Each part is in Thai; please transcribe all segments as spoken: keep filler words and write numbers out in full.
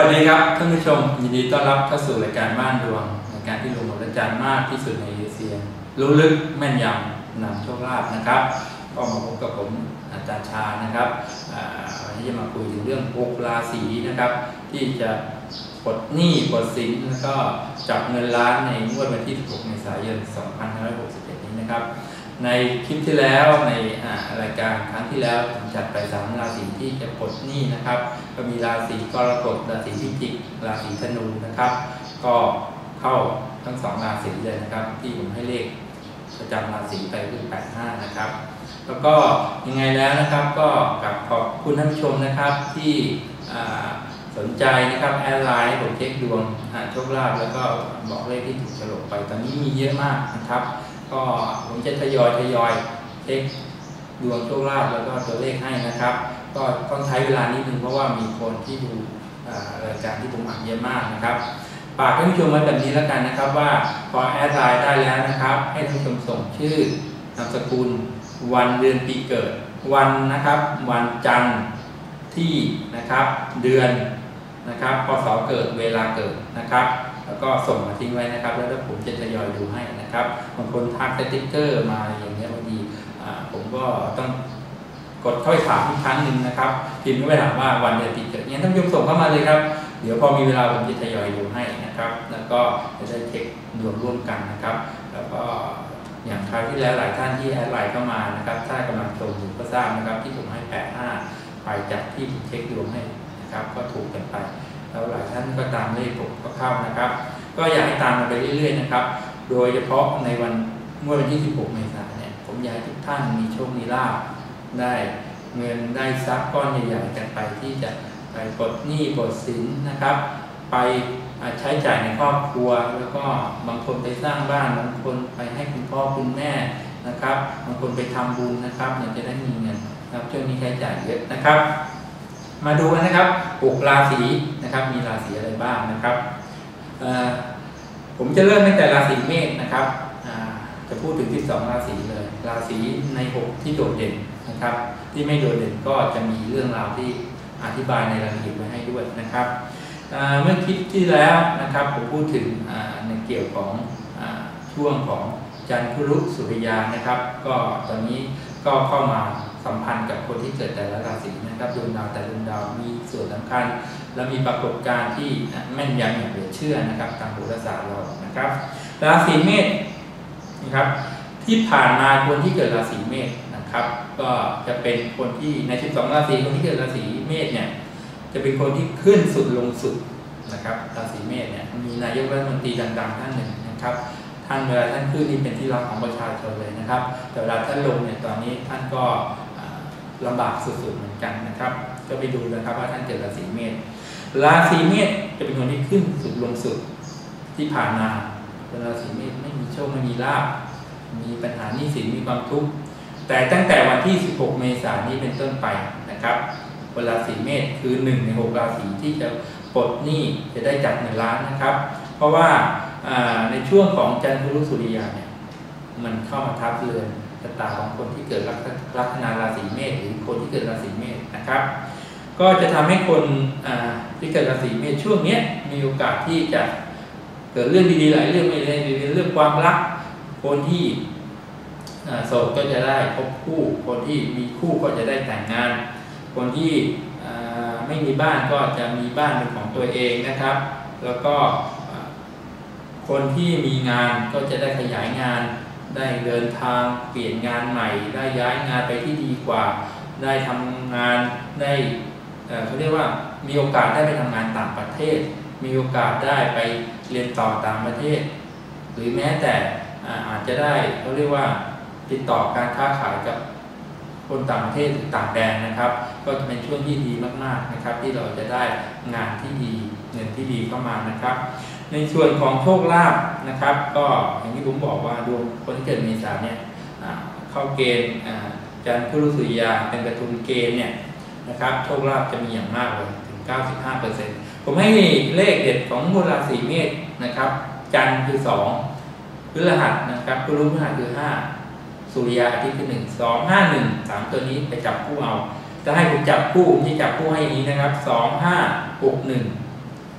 สดีครับท่านผู้ชมยินดีต้อนรับเข้าสู่รายการบ้านดวงรายการที่ลงหมดอาจารย์มากที่สุดในเอเชียรู้ลึกแม่นยำนำโชคลาภนะครับก็มาพบกับผมอาจารย์ชานะครับวันนี้จะมาคุยถึงเรื่องหกราศีนะครับที่จะปลดหนี้ปลดสินแล้วก็จับเงินล้านในงวดวันที่สิบหกเมษายนสองพันห้าร้อยหกสิบเอ็ดนี้นะครับในคลิปที่แล้วในรายการครั้งที่แล้วผมจัดไปสามราศีที่จะปลดหนี้นะครับก็มีราศีกรกฎราศีพิจิกราศีธนูนะครับก็เข้าทั้งสองราศีเลยนะครับที่ผมให้เลขประจำราศีไปคือแปดห้านะครับแล้วก็ยังไงแล้วนะครับก็กับขอบคุณท่านผู้ชมนะครับที่สนใจนะครับแอดไลน์ผมเช็คดวงโชคลาภแล้วก็บอกเลขที่ถูกฉลกไปตอนนี้มีเยอะมากนะครับก็ผมจะทยอยทยอยเช็คดวงโชคลาภแล้วก็ตัวเลขให้นะครับก็ต้องใช้เวลานิดนึงเพราะว่ามีคนที่ดูรายการที่ผมอัดเยอะมากนะครับฝากท่านผู้ชมไว้แบบนี้แล้วกันนะครับว่าพอแอดไลน์ได้แล้วนะครับให้ท่านผู้ชมส่งชื่อนามสกุลวันเดือนปีเกิดวันนะครับวันจันทร์ที่นะครับเดือนนะครับพศเกิดเวลาเกิดนะครับแล้วก็ส่งมาทิ้งไว้นะครับแล้วผมจะทยอยดูให้นะครับบางคนทักสติ๊กเกอร์มาอย่างเงี้ยบางทีผมก็ต้องกดเข้าไปถามอีกครั้งหนึ่งนะครับพิมพ์เข้าไปถามว่าวันเดือนปีเกิดเนี่ยท่านผู้ชมส่งเข้ามาเลยครับเดี๋ยวพอมีเวลาผมจะทยอยดูให้นะครับแล้วก็จะได้เช็คดวงร่วมกันนะครับแล้วก็อย่างคราวที่แล้วหลายท่านที่แอดไลน์เข้ามานะครับถ้ากำลังชมอยู่ก็ทราบนะครับที่ผมให้แปดห้าไปจากที่ผมเช็คดวงให้นะครับก็ถูกกันไปแล้วหลายท่านก็ตามเลขผมก็เข้านะครับก็อยากให้ตามมาไปเรื่อยๆนะครับโดยเฉพาะในวันเมื่อวันที่สิบหกเมษายนเนี่ยผมอยากให้ทุกท่านมีโชคมีลาภได้เงินได้ทรัพย์ก้อนใหญ่ๆกันไปที่จะไปปลดหนี้ปลดสินนะครับไปใช้จ่ายในครอบครัวแล้วก็บางคนไปสร้างบ้านบางคนไปให้คุณพ่อคุณแม่นะครับบางคนไปทำบุญนะครับเนี่ยจะได้มีเงินครับช่วงนี้ใช้จ่ายเยอะนะครับมาดูกันนะครับหกราศีนะครับมีราศีอะไรบ้างนะครับผมจะเริ่มตั้งแต่ราศีเมษนะครับจะพูดถึงสิบสองราศีเลยราศีในหกที่โดดเด่นนะครับที่ไม่โดดเด่นก็จะมีเรื่องราวที่อธิบายในรายละเอียดไว้ให้ด้วยนะครับเมื่อคลิปที่แล้วนะครับผมพูดถึงในเกี่ยวของช่วงของจันทรุสุริยานะครับก็ตอนนี้ก็เข้ามาสัมพันธ์กับคนที่เกิดแต่ละราศีนะครับดวงดาวแต่ดวงดาวมีส่วนสำคัญและมีปรากฏการณ์ที่แม่นยำอย่างเหลือเชื่อนะครับทางโหราศาสตร์เรานะครับราศีเมษนะครับที่ผ่านมาคนที่เกิดราศีเมษนะครับก็จะเป็นคนที่ในสิบสองราศีคนที่เกิดราศีเมษเนี่ยจะเป็นคนที่ขึ้นสุดลงสุดนะครับราศีเมษเนี่ยมีนายกรัฐมนตรีดังๆท่านหนึ่งนะครับท่านเวลาท่านขึ้นนี่เป็นที่รักของประชาชนเลยนะครับแต่เวลาท่านลงเนี่ยตอนนี้ท่านก็ลำบากสุดๆเหมือนกันนะครับก็ไปดูนะครับว่าท่านเกิดราศีเมษราศีเมษจะเป็นคนที่ขึ้นสุดลงสุดที่ผ่านมาเป็นราศีเมษไม่มีโชคไม่มีลาภมีปัญหาหนี้สินมีความทุกข์แต่ตั้งแต่วันที่สิบหกเมษายนนี้เป็นต้นไปนะครับราศีเมษคือหนึ่งในหกราศีที่จะปลดหนี้จะได้จับเงินล้านนะครับเพราะว่าในช่วงของจันทรุสุริยาเนี่ยมันเข้ามาทับเรือนชะตาของคนที่เกิดลัคนาราศีเมษหรือคนที่เกิดราศีเมษนะครับก็จะทำให้คนที่เกิดราศีเมษช่วงนี้มีโอกาสที่จะเกิดเรื่องดีๆหลายเรื่องไม่ได้เรื่องความรักคนที่โสดก็จะได้พบคู่คนที่มีคู่ก็จะได้แต่งงานคนที่ไม่มีบ้านก็จะมีบ้านเป็นของตัวเองนะครับแล้วก็คนที่มีงานก็จะได้ขยายงานได้เดินทางเปลี่ยนงานใหม่ได้ย้ายงานไปที่ดีกว่าได้ทำงานได้เขาเรียกว่ามีโอกาสได้ไปทำงานต่างประเทศมีโอกาสได้ไปเรียนต่อต่างประเทศหรือแม้แต่อาจจะได้เขาเรียกว่าติดต่อการค้าขายกับคนต่างประเทศหรือต่างแดนนะครับก็จะเป็นช่วงที่ดีมากๆนะครับที่เราจะได้งานที่ดีเงินที่ดีเข้ามานะครับในส่วนของโชคลาภนะครับก็อย่างที่ผมบอกว่าดวงคนที่เกิดเมษายนเนี่ยเข้าเกณฑ์จันทรุสุริยาเป็นประทุมเกณฑ์เนี่ยนะครับโชคลาภจะมีอย่างมากเลยถึง เก้าสิบห้าเปอร์เซ็นต์ ผมให้เลขเด็ดของราศีเมษนะครับจันทร์คือสองพฤหัสนะครับพฤหัสคือห้าสุริยาอาทิตย์คือหนึ่ง สอง ห้า หนึ่ง สามตัวนี้ไปจับคู่เอาจะให้ผมจับคู่ผมจะจับคู่ให้นี้นะครับสอง ห้า หก หนึ่ง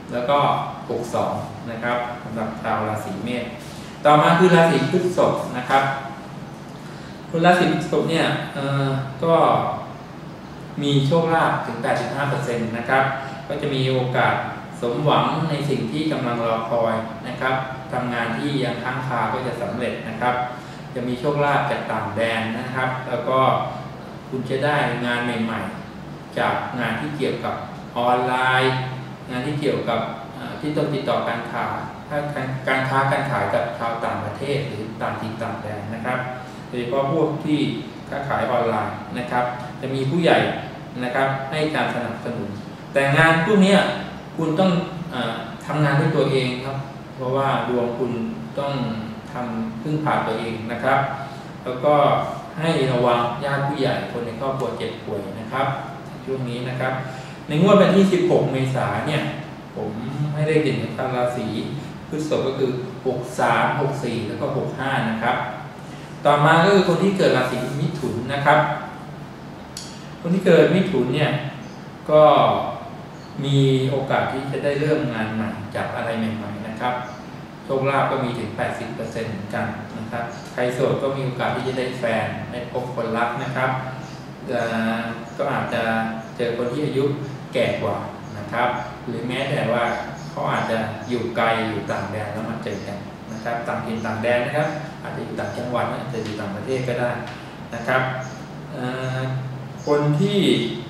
แล้วก็หกสองนะครับสำหรับชาวราศีเมษต่อมาคือราศีพฤษภนะครับคนราศีพฤษภเนี่ยเอ่อก็มีโชคลาภถึง แปดสิบห้าเปอร์เซ็นต์ นะครับก็จะมีโอกาสสมหวังในสิ่งที่กำลังรอคอยนะครับทำงานที่ยังค้างคาก็จะสำเร็จนะครับจะมีโชคลาภจากต่างแดนนะครับแล้วก็คุณจะได้งานใหม่ๆจากงานที่เกี่ยวกับออนไลน์งานที่เกี่ยวกับที่ต้องติดต่อการค้าถ้าการค้าการขายกับชาวต่างประเทศหรือต่างถิ่นต่างแดนนะครับโดยเฉพาะพวกที่ค้าขายออนไลน์นะครับจะมีผู้ใหญ่นะครับให้การสนับสนุนแต่งานพวกนี้คุณต้องเอ่อทำงานด้วยตัวเองครับเพราะว่าดวงคุณต้องทำพึ่งพาตัวเองนะครับแล้วก็ให้ระวังญาติผู้ใหญ่คนในครอบครัวเจ็บป่วยนะครับช่วงนี้นะครับในงวดวันที่สิบหกเมษายนเนี่ยผมให้เลขเด่นของราศีพฤษภก็คือหกสาม หกสี่แล้วก็หกห้านะครับต่อมาก็คือคนที่เกิดราศีมิถุนนะครับคนที่เกิดมิถุนเนี่ยก็มีโอกาสที่จะได้เริ่มงานใหม่จากอะไรใหม่ๆนะครับโชคลาภก็มีถึง แปดสิบเปอร์เซ็นต์ เหมือนกันนะครับใครโสดก็มีโอกาสที่จะได้แฟนได้พบคนรักนะครับก็อาจจะเจอคนที่อายุแก่กว่านะครับหรือแม้แต่ว่าเขาอาจจะอยู่ไกลอยู่ต่างแดนแล้วมาเจอกันนะครับต่างถิ่นต่างแดนนะครับอาจจะอยู่ต่างจังหวัดอาจจะอยู่ต่างประเทศก็ได้นะครับคนที่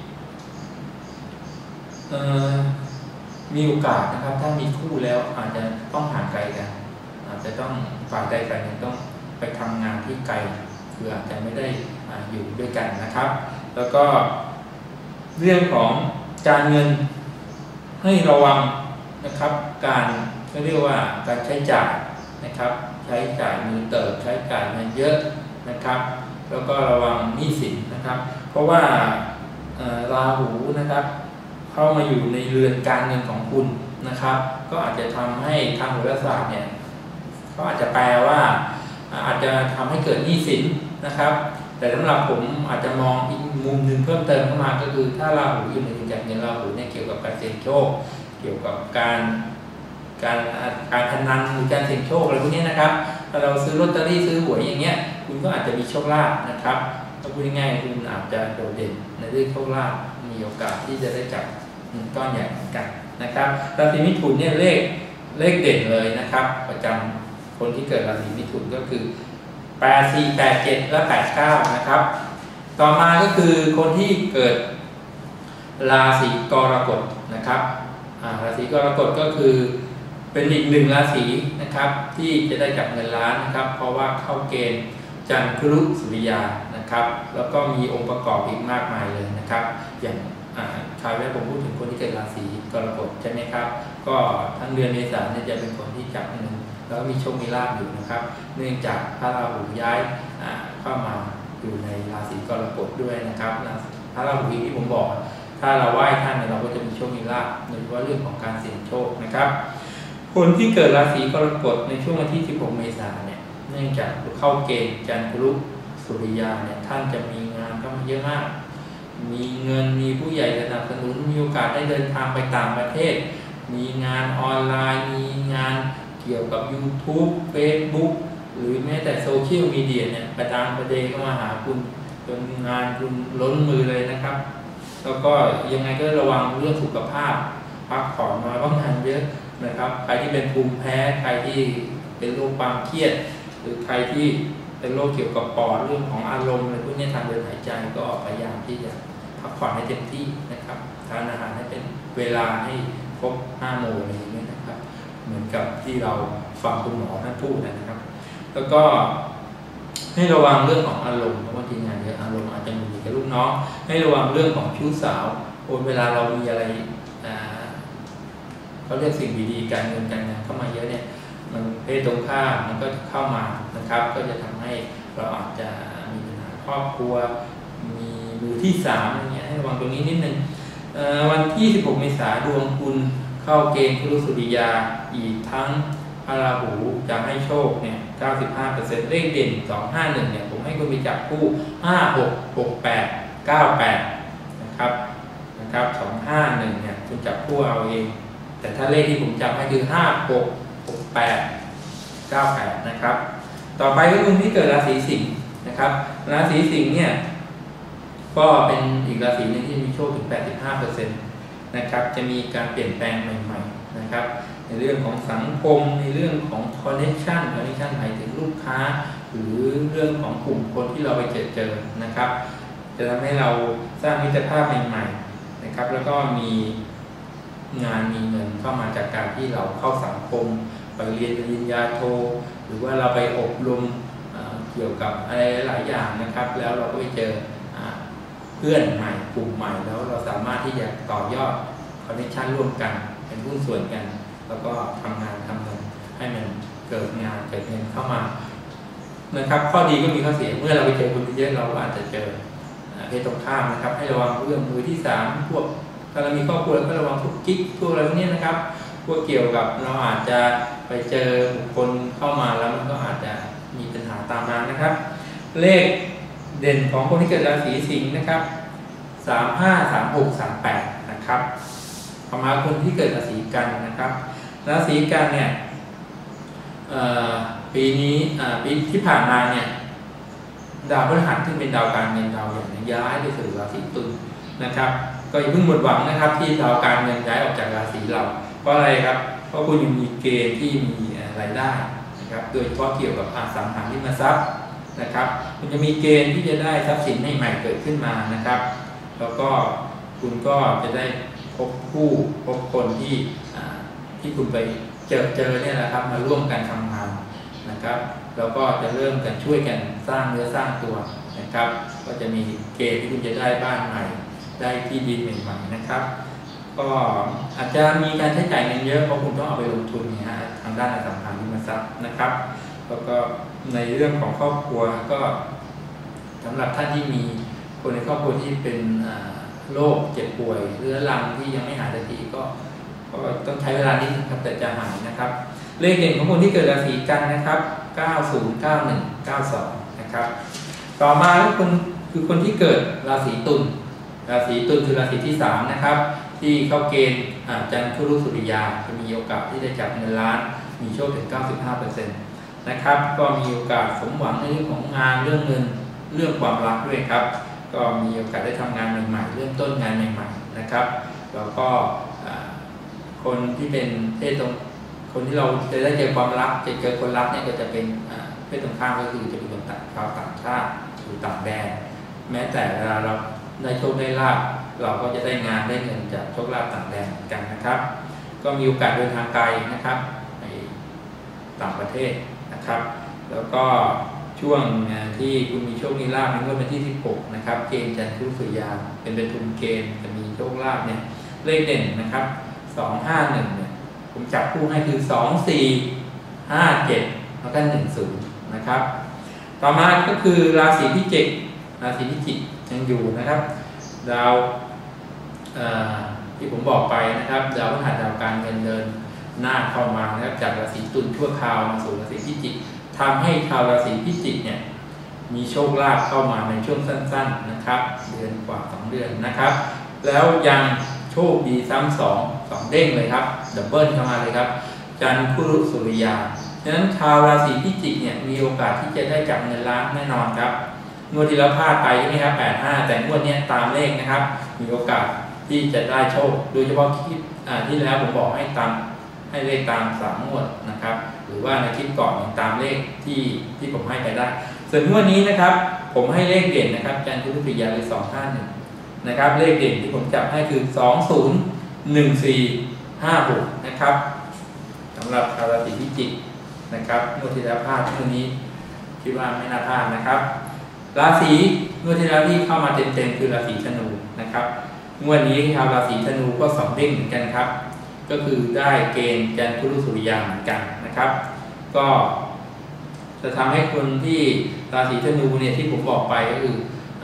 มีโอกาสนะครับถ้ามีคู่แล้วอาจจะต้องห่างไกลกันอาจจะต้องฝ่ายใดฝ่ายหนึ่งต้องไปทำงานที่ไกลคืออาจจะไม่ได้อยู่ด้วยกันนะครับแล้วก็เรื่องของการเงินให้ระวังนะครับการเรียกว่าการใช้จ่ายนะครับใช้จ่ายมือเติบใช้จ่ายเงินเยอะนะครับแล้วก็ระวังหนี้สินนะครับเพราะว่าราหูนะครับเข้ามาอยู่ในเรือนการเงินของคุณนะครับก็อาจจะทำให้ทางโหราศาสตร์เนี่ยเขาอาจจะแปลว่าอาจจะทำให้เกิดหนี้สินนะครับแต่สำหรับผมอาจจะมองอีกมุมหนึ่งเพิ่มเติมเข้ามาก็คือถ้าราหูอยู่ในเรือนการเงินราหูเนี่ยเกี่ยวกับการเสี่ยงโชคเกี่ยวกับการการการพนันหรือการเสี่ยงโชคอะไรพวกนี้นะครับถ้าเราซื้อลอตเตอรี่ซื้อหวยอย่างเงี้ยคุณก็อาจจะมีโชคลาภนะครับถ้าพูดง่ายๆคุณอาจจะโดดเด่นในเรื่องโชคลาภมีโอกาสที่จะได้จับเงินก้อนใหญ่เหมือนกันนะครับราศีมิถุนเนี่ยเลขเลขเด่นเลยนะครับประจำคนที่เกิดราศีมิถุนก็คือแปด สี่ แปด เจ็ดและแปด เก้านะครับต่อมาก็คือคนที่เกิดราศีกรกฎนะครับราศีกรกฎก็คือเป็นอีกหนึ่งราศีนะครับที่จะได้จับเงินล้านนะครับเพราะว่าเข้าเกณฑ์จันทร์พฤหัสสุริยานะครับแล้วก็มีองค์ประกอบอีกมากมายเลยนะครับอย่างคราวนี้ผมพูดถึงคนที่เกิดราศีกรกฎใช่ไหมครับก็ทั้งเดือนเมษายนเนี่ยจะเป็นคนที่จับเงินแล้วก็มีโชคมีลาภอยู่นะครับเนื่องจากพระราหูย้ายเข้ามาอยู่ในราศีกรกฎด้วยนะครับพระราหูที่ผมบอกถ้าเราไหว้ท่านเราก็จะมีโชคมีลาภโดยเฉพาะเรื่องของการเสี่ยงโชคนะครับคนที่เกิดราศีกรกฎในช่วงวันที่สิบหกเมษายนเนี่ยเนื่องจากเข้าเกณฑ์จันทร์พฤหัสสุริยาเนี่ยท่านจะมีงานเข้ามาเยอะมากมีเงินมีผู้ใหญ่สนับสนุนมีโอกาสได้เดินทางไปต่างประเทศมีงานออนไลน์มีงานเกี่ยวกับ YouTube Facebook หรือแม้แต่โซเชียลมีเดียเนี่ยประดามประเดเข้ามาหาคุณจนงานคุณล้นมือเลยนะครับแล้วก็ยังไงก็ระวังเรื่องสุขภาพพักผ่อนน้อยเพราะงานเยอะนะครับใครที่เป็นภูมิแพ้ใครที่เป็นโรคความเครียดหรือใครที่เป็นโรคเกี่ยวกับปอดเรื่องของอารมณ์อะไรพวกนี้ทางเดินหายใจก็พยายามที่จะพักผ่อนให้เต็มที่นะครับทานอาหารให้เป็นเวลาให้ครบห้าโมงอะไรอย่างนี้นะครับเหมือนกับที่เราฟังคุณหมอท่านพูดนะครับแล้วก็ให้ระวังเรื่องของอารมณ์เพราะว่าทีงานเยอะอารมณ์อาจจะมีกับลูกน้องให้ระวังเรื่องของชู้สาวเวลาเรามีอะไรเขาเรียกสิ่งดีๆการเงินการงานเข้ามาเยอะเนี่ยมันเพศตรงข้ามมันก็เข้ามานะครับก็จะทำให้เราอาจจะมีปัญหาครอบครัวมีมือที่สามอะไรเงี้ยให้ระวังตรงนี้นิดนึงวันที่สิบหกเมษายนดวงคุณเข้าเกณฑ์พฤหัสสุริยาอีกทั้งพระราหูจะให้โชคเนี่ย เก้าสิบห้าเปอร์เซ็นต์ เลขเด่นสอง ห้า หนึ่งเนี่ยผมให้คุณไปจับคู่ห้า หก หก แปด เก้า แปดนะครับนะครับสอง ห้า หนึ่งเนี่ยคุณจับคู่เอาเองแต่ถ้าเลขที่ผมจำให้คือห้าหกหกแปดเก้าแปดนะครับต่อไปก็คนที่เกิดราศีสิงห์นะครับราศีสิงห์เนี่ยก็เป็นอีกราศีนึงที่มีโชคถึง แปดสิบห้าเปอร์เซ็นต์ นะครับจะมีการเปลี่ยนแปลงใหม่ๆนะครับในเรื่องของสังคมในเรื่องของคอนเนคชั่นคอนเนคชั่นหมายถึงลูกค้าหรือเรื่องของกลุ่มคนที่เราไปเจอเจอนะครับจะทำให้เราสร้างมิตรภาพใหม่ๆนะครับแล้วก็มีงานมีเงินเข้ามาจากการที่เราเข้าสังคมไปเรียนปริญญาโทหรือว่าเราไปอบรมเกี่ยวกับอะไรหลายอย่างนะครับแล้วเราก็ไปเจอเพื่อนใหม่กลุ่มใหม่แล้วเราสามารถที่จะต่อยอดคอนเนคชั่นร่วมกันเป็นหุ้นส่วนกันแล้วก็ทำงานทำเงินให้มันเกิดงานเกิดเงินเข้ามานะครับข้อดีก็มีข้อเสียเมื่อเราไปเจอคนเยอะเราอาจจะเจอเพศตรงข้ามนะครับให้ระวังเรื่องมือที่สามพวกถ้าเรามีครอบครัวก็ระวังพวกกิ๊กพวกอะไรพวกนี้นะครับพวกเกี่ยวกับเราอาจจะไปเจอบุคคลเข้ามาแล้วมันก็อาจจะมีปัญหาตามมานะครับเลขเด่นของคนที่เกิดราศีสิงห์นะครับสามห้าสามหกสามแปดนะครับต่อมาคนที่เกิดราศีกันนะครับราศีกันเนี่ยปีนี้ปีที่ผ่านมาเนี่ยดาวพฤหัสซึ่งเป็นดาวการเงินดาวใหญ่ย้ายไปสู่ราศีตุลนะครับก็อย่าเพิ่งหมดหวังนะครับที่ดาวการเงินย้ายออกจากราศีเราเพราะอะไรครับเพราะคุณยังมีเกณฑ์ที่มีรายได้นะครับโดยเฉพาะเกี่ยวกับอสังหาริมทรัพย์นะครับคุณจะมีเกณฑ์ที่จะได้ทรัพย์สินใหม่ๆเกิดขึ้นมานะครับแล้วก็คุณก็จะได้พบผู้พบคนที่ที่คุณไปเจอเจอเนี่ยนะครับมาร่วมกันทำงานนะครับแล้วก็จะเริ่มกันช่วยกันสร้างเนื้อสร้างตัวนะครับก็จะมีเกณฑ์ที่คุณจะได้บ้านใหม่ได้ที่ดินใหม่ๆนะครับก็อาจจะมีการใช้จ่ายเงินเยอะเพราะคุณต้องเอาไปลงทุนนะฮะทางด้านอสังหาริมทรัพย์นะครับแล้วก็ในเรื่องของครอบครัวก็สำหรับท่านที่มีคนในครอบครัวที่เป็นโรคเจ็บป่วยเรื้อรังที่ยังไม่หายสักทีก็ก็ต้องใช้เวลานิดนึงครับแต่จะหายนะครับเลขเด่นของคนที่เกิดราศีกันนะครับเก้า ศูนย์ เก้า หนึ่ง เก้า สองนะครับต่อมาคนคือคนที่เกิดราศีตุลราศีตุลคือราศีที่สามนะครับที่เข้าเกณฑ์จันทรุสุริยาจะมีโอกาสที่ได้จับเงินล้านมีโชคถึง เก้าสิบห้าเปอร์เซ็นต์ นะครับก็มีโอกาสสมหวังในเรื่องของงานเรื่องเงินเรื่องความรักด้วยครับก็มีโอกาสได้ทำงานใหม่ๆเริ่มต้นงานใหม่ๆนะครับแล้วก็คนที่เป็นเพศตรงคนที่เราจะได้เจอความรักจะเจอคนรักเนี่ยก็จะเป็นเพศตรงข้ามก็คือจะเป็นคนต่างชาวต่างชาติหรือต่างแดนแม้แต่เวลาเราได้โชคได้ลาภเราก็จะได้งานได้เงินจากโชคลาภต่างแดนกันนะครับก็มีโอกาสเดินทางไกลนะครับในต่างประเทศนะครับแล้วก็ช่วงที่คุณมีโชคมีลาภในงวดวันที่สิบหกนะครับเกณฑ์จันทรุสุริยาเป็นเป็นทุนเกณฑ์จะมีโชคลาภเนี่ยเลขเด่นนะครับสอง ห้า หนึ่งเนี่ยผมจับคู่ให้คือสอง สี่ ห้า เจ็ดแล้วก็หนึ่ง ศูนย์นะครับต่อมาก็คือราศีพิจิกราศีพิจิกยังอยู่นะครับดาวที่ผมบอกไปนะครับดาวพฤหัสดาวการเงินเดินหน้าเข้ามานะครับจากราศีตุลชั่วคราวมาสู่ราศีพิจิกทำให้ชาวราศีพิจิกเนี่ยมีโชคลาภเข้ามาในช่วงสั้นๆนะครับเดือนกว่าสองเดือนนะครับแล้วยังโชคดีซ้ำสองสองเด้งเลยครับดับเบิลเข้ามาเลยครับจันทรุสุริยาฉะนั้นชาวราศีพิจิกเนี่ยมีโอกาสที่จะได้จับเงินล้านแน่นอนครับงวดที่แล้วพลาดไปใช่ไหมครับแปดห้าแต่งวดนี้ตามเลขนะครับมีโอกาสที่จะได้โชคโดยเฉพาะคลิปที่แล้วผมบอกให้ตามให้เลขตามสามงวดนะครับหรือว่าในคลิปก่อนตามเลขที่ที่ผมให้ไปได้ส่วนงวดนี้นะครับผมให้เลขเด่นนะครับจันทรุสุริยาเลยสองห้าหนึ่งนะครับเลขเด่นที่ผมจับให้คือสองศูนย์หนึ่งสี่ห้าหกนะครับสำหรับชาวราศีพิจิกนะครับงวดที่แล้วพลาดงวดนี้คิดว่าไม่น่าพลาดนะครับราศีงวดที่แล้วที่เข้ามาเต็มๆคือราศีธนูนะครับงวดนี้ชาวราศีธนูก็สองเด้งเหมือนกันครับก็คือได้เกณฑ์จันทรุสุริยาเหมือนกันนะครับก็จะทำให้คนที่ราศีธนูเนี่ยที่ผมบอกไปก็คือ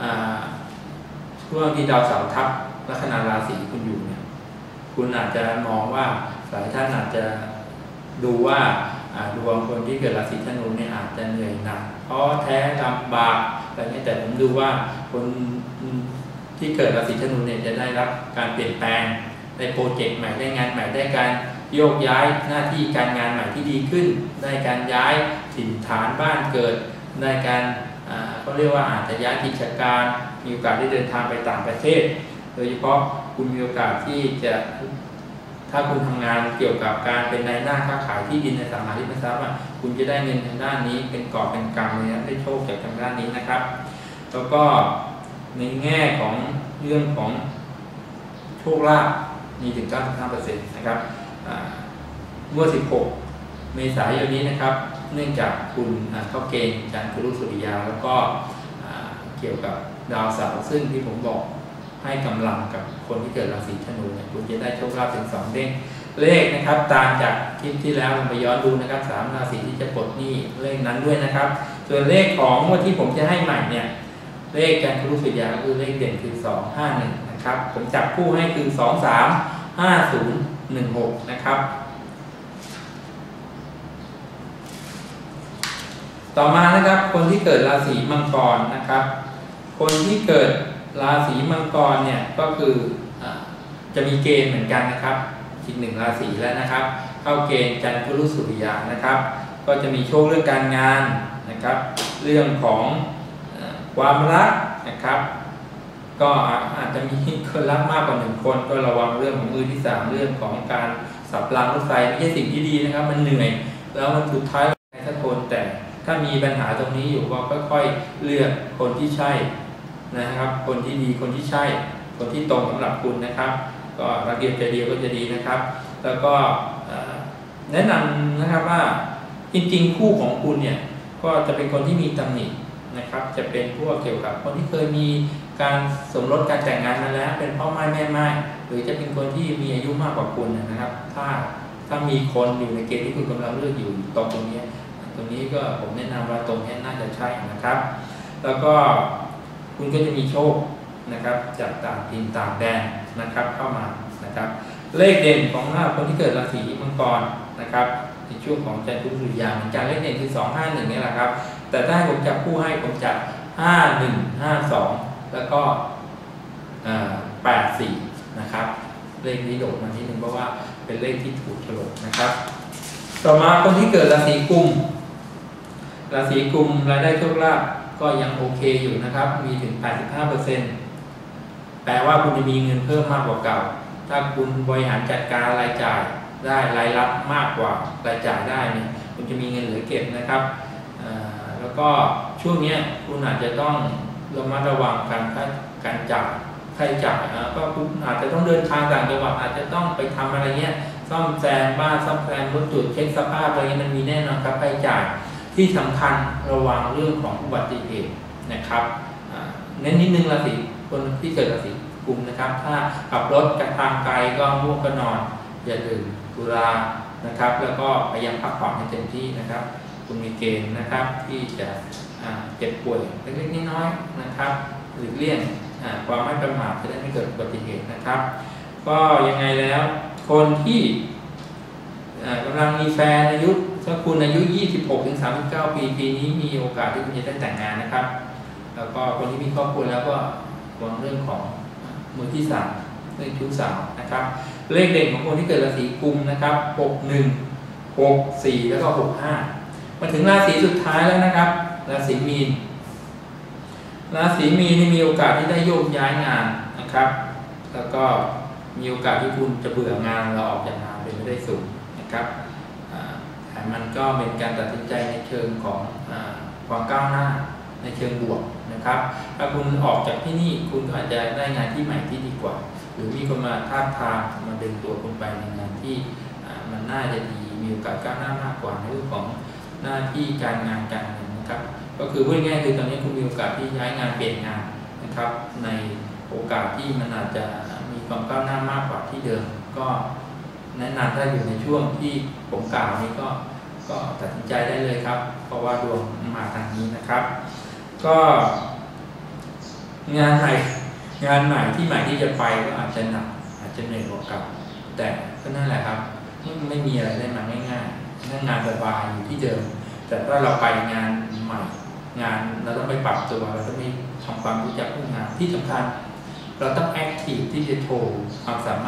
ช่วงที่ดาวเสาร์ทับลัคนาราศีคุณอยู่เนี่ยคุณอาจจะมองว่าหลายท่านอาจจะดูว่าดวงคนที่เกิดราศีธนูเนี่ยอาจจะเหนื่อยหนักท้อแท้ลำบากอะไรนี้แต่ผมดูว่าคนที่เกิดราศีธนูเนี่ยจะได้รับการเปลี่ยนแปลงได้โปรเจกต์ใหม่ได้งานใหม่ได้การโยกย้ายหน้าที่การงานใหม่ที่ดีขึ้นได้การย้ายถิ่นฐานบ้านเกิดได้การเขาเรียกว่าอาจจะย้ายกิจการมีโอกาสได้เดินทางไปต่างประเทศโดยเฉพาะคุณมีโอกาสที่จะถ้าคุณทำงานเกี่ยวกับการเป็นนายหน้าค้าขายที่ดินในสังหาริมทรัพย์คุณจะได้เงินทางด้านนี้เป็นกอบเป็นกำเลยนะได้โชคจากทางด้านนี้นะครับแล้วก็ในแง่ของเรื่องของโชคลาภมีถึง เก้าสิบห้าเปอร์เซ็นต์ นะครับเมื่อสิบหกเมษายนนี้นะครับเนื่องจากคุณเข้าเกณฑ์จันทรุสุริยาแล้วก็เกี่ยวกับดาวเสาร์ซึ่งที่ผมบอกให้กำลังกับคนที่เกิดราศีธนูเนี่ยคุณจะได้โชคลาภถึงสองเด้งเลขนะครับตามจากคลิปที่แล้วไปย้อนดูนะครับสามราศีที่จะปลดหนี้เลขนั้นด้วยนะครับส่วนเลขของวันที่ผมจะให้ใหม่เนี่ยเลขจันทรุสุริยาคือเลขเด่นคือสองห้าหนึ่งนะครับผมจับคู่ให้คือสองสามห้าศูนย์หนึ่งหกนะครับต่อมานะครับคนที่เกิดราศีมังกรนะครับคนที่เกิดราศีมังกรเนี่ยก็คืออจะมีเกณฑ์เหมือนกันนะครับอีกหนึ่งราศีแล้วนะครับเข้าเกณฑ์จันทรุสุริยานะครับก็จะมีโชคเรื่องการงานนะครับเรื่องของความรักนะครับก็อาจจะมีคนรักมากกว่าหนึ่งคนก็ระวังเรื่องของมือที่สามเรื่องของการสับรางรถไฟไม่ใช่สิ่งที่ดีนะครับมันเหนื่อยแล้วมันสุดท้ายใครสักคนแต่ถ้ามีปัญหาตรงนี้อยู่ก็ค่อยๆเลือกคนที่ใช่นะครับคนที่ดีคนที่ใช่คนที่ตรงสำหรับคุณนะครับก็ระเบียบใจเดียวก็จะดีนะครับแล้วก็แนะนำนะครับว่าจริงๆคู่ของคุณเนี่ยก็จะเป็นคนที่มีตำหนินะครับจะเป็นพวกเกี่ยวกับคนที่เคยมีการสมรสการแต่งงานมาแล้วเป็นพ่อไม้แม่ไม้หรือจะเป็นคนที่มีอายุมากกว่าคุณนะครับถ้าถ้ามีคนอยู่ในเกณฑ์ที่คุณกำลังเลือกอยู่ตรงตรงนี้ตรงนี้ก็ผมแนะนำว่าตรงนี้น่าจะใช่นะครับแล้วก็คุณก็จะมีโชคนะครับจากต่างถิ่นต่างแดนนะครับเข้ามานะครับเลขเด่นของคนที่เกิดราศีมังกรนะครับในช่วงของจันทรุสุริยาเหมือนกันเลขเด่นคือสองห้าหนึ่งนี่แหละครับแต่ถ้าผมจับคู่ให้ผมจับห้าหนึ่งห้าสองแล้วก็แปดสี่นะครับเลขนี้โดดมานิดนึงเพราะว่าเป็นเลขที่ถูกฉลกนะครับต่อมาคนที่เกิดราศีกุมราศีกุมรายได้โชคลาภก็ยังโอเคอยู่นะครับมีถึง แปดสิบห้าเปอร์เซ็นต์ แปลว่าคุณจะมีเงินเพิ่มมากกว่าเก่าถ้าคุณบริหารจัดการรายจ่ายได้รายรับมากกว่ารายจ่ายได้เนี่ยคุณจะมีเงินเหลือเก็บนะครับแล้วก็ช่วงนี้คุณอาจจะต้องระมัดระวังการการจ่ายค่าใช้จ่ายนะก็คุณอาจจะต้องเดินทางต่างจังหวัดอาจจะต้องไปทำอะไรเงี้ยซ่อมแซมบ้านซ่อมแซมรถจุดเช็คสภาพอะไรเงี้ยมันมีแน่นอนครับค่าใช้จ่ายที่สำคัญระวังเรื่องของอุบัติเหตุนะครับเน้นนิดนึงราศีคนที่เกิดราศีกุมนะครับถ้าขับรถกับทางไกลก็ง่วงก็นอนอย่าดื่มสุรานะครับแล้วก็พยายามพักผ่อนให้เต็มที่นะครับคุณมีเกณฑ์นะครับที่จะเจ็บป่วยเล็กๆน้อยๆนะครับหลีกเลี่ยงความไม่ประมาทจะได้ไม่เกิดอุบัติเหตุนะครับก็ยังไงแล้วคนที่กำลังมีแฟนอายุถ้าคุณอายุ ยี่สิบหกถึงสามสิบเก้า ปีปีนี้มีโอกาสที่คุณจะได้แต่งงานนะครับแล้วก็คนที่มีครอบครัวแล้วก็หวังเรื่องของมือที่สามเรื่องชู้สาวนะครับเลขเด่นของคนที่เกิดราศีกุมนะครับหกหนึ่ง หกสี่แล้วก็หกห้ามาถึงราศีสุดท้ายแล้วนะครับราศีมีนราศีมีนนี่มีโอกาสที่ได้โยกย้ายงานนะครับแล้วก็มีโอกาสที่คุณจะเบื่องานเราออกจากงานเป็นไปได้สูงนะครับแต่มันก็เป็นการตัดสินใจในเชิงของความก้าวหน้าในเชิงบวกนะครับถ้าคุณออกจากที่นี่คุณอาจจะได้งานที่ใหม่ที่ดีกว่าหรือมีคนมาท้าทายมาดึงตัวคุณไปในงานที่มันน่าจะดีมีโอกาสก้าวหน้ามากกว่าในเรื่องของหน้าที่การงานการเงินนะครับก็คือพูดง่ายๆคือตอนนี้คุณมีโอกาสที่ย้ายงานเปลี่ยนงานนะครับในโอกาสที่มันอาจจะมีความก้าวหน้ามากกว่าที่เดิมก็แนะนำถ้าอยู่ในช่วงที่ผมกล่าวนี้ก็ก็ตัดสินใจได้เลยครับเพราะว่าดวงมาทางนี้นะครับก็งานใหม่งานใหม่ที่ใหม่ที่จะไปก็อาจจะหนักอาจจะเหนื่อยกว่าเก่าแต่ก็นั่นแหละครับไม่มีอะไรได้มาง่ายๆนั่งงานสบายอยู่ที่เดิมแต่ถ้าเราไปงานใหม่งานเราต้องไปปรับตัวเราต้องมีทำความรู้จักผู้งานที่สำคัญเราต้องแอคทีฟที่จะโชว์ความสามารถ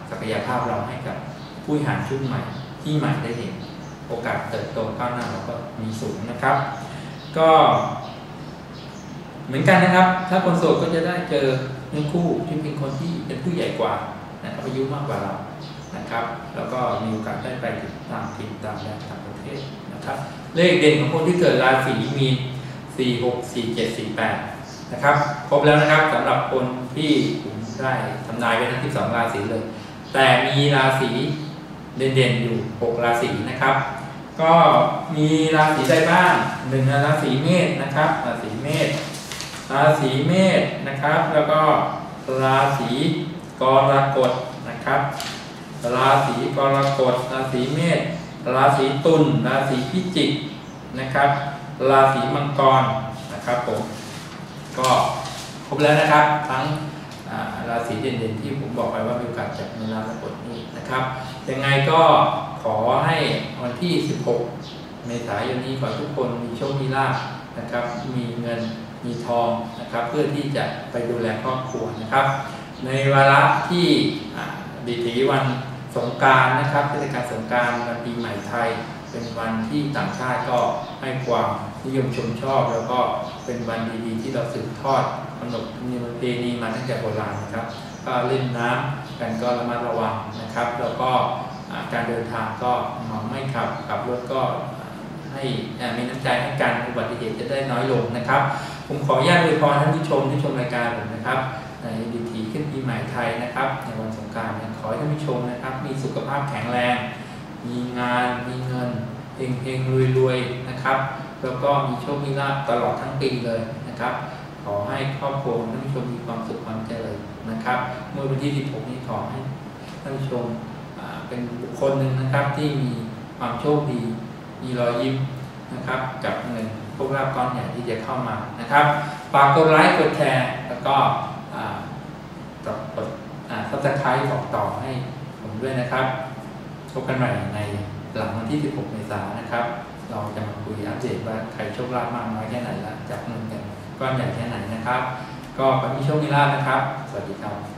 ศักยภาพเราให้กับผู้บริหารชุดใหม่ที่ใหม่ได้เห็นโอกาสเติบโตก้าวหน้าเราก็มีสูงนะครับก็เหมือนกันนะครับถ้าคนโสดก็จะได้เจอเนื้อคู่ที่เป็นคนที่เป็นผู้ใหญ่กว่านะครับอายุมากกว่าเรานะครับแล้วก็มีโอกาสได้ไปติดตามทีมตามแดนต่างประเทศนะครับเลขเด่นของคนที่เกิดราศีมีนสี่ หก สี่ เจ็ด สี่ แปดนะครับครบแล้วนะครับสำหรับคนที่ผมได้ทำนายไว้ทั้งสิบสองราศีเลยแต่มีราศีเด่นๆอยู่หกราศีนะครับก็มีราศีใดบ้างหนึ่งราศีเมษนะครับราศีเมษราศีเมษนะครับแล้วก็ราศีกรกฎนะครับราศีกรกฎราศีเมษราศีตุลราศีพิจิกนะครับราศีมังกรนะครับผมก็ครบแล้วนะครับทั้งราศีเด่นๆที่ผมบอกไปว่ามีโอกาสจากในราศีกรกฎนี้นะครับยังไงก็ขอให้วันที่สิบหกเมษายนนี้ขอทุกคนมีโชคมีลาภนะครับมีเงินมีทองนะครับเพื่อที่จะไปดูแลครอบครัวนะครับในวาระที่ดิถีวันสงกรานต์นะครับเทศกาลสงกรานต์วันปีใหม่ไทยเป็นวันที่ต่างชาติก็ให้ความนิยมชมชอบแล้วก็เป็นวันดีๆที่เราสืบทอดขนบธรรมเนียมประเพณีมาตั้งแต่โบราณนะครับก็เล่นน้ำกันก็ระมัดระวังนะครับแล้วก็การเดินทางก็เมาไม่ขับขับรถก็ให้มีน้ำใจให้กันอุบัติเหตุจะได้น้อยลงนะครับผมขออนุญาตอวยพรท่านผู้ชมที่ชมรายการผมนะครับในดิถีขึ้นปีใหม่ไทยนะครับในวันสงกรานต์ขอให้ท่านผู้ชมนะครับมีสุขภาพแข็งแรงมีงานมีเงินเฮงเฮงรวยรวยนะครับแล้วก็มีโชคมีลาภตลอดทั้งปีเลยนะครับขอให้ครอบครัวท่านผู้ชมมีความสุขความเจริญนะครับเมื่อวันที่สิบหกนี้ขอให้ท่านผู้ชมเป็นบุคคลหนึ่งนะครับที่มีความโชคดีมีรอยยิ้มนะครับกับเงินพวกลาภก้อนใหญ่ที่จะเข้ามานะครับฝากกดไลค์กดแชร์แล้วก็กดซับสไครบ์บอกต่อให้ผมด้วยนะครับพบกันใหม่ในหลังวันที่สิบหกเมษายนนะครับเราจะมาคุยอัปเดตว่าใครโชคลาภมากน้อยแค่ไหนละจากเงินกันก้อนใหญ่แค่ไหนนะครับก็ขอให้มีโชคมีลาภนะครับสวัสดีครับ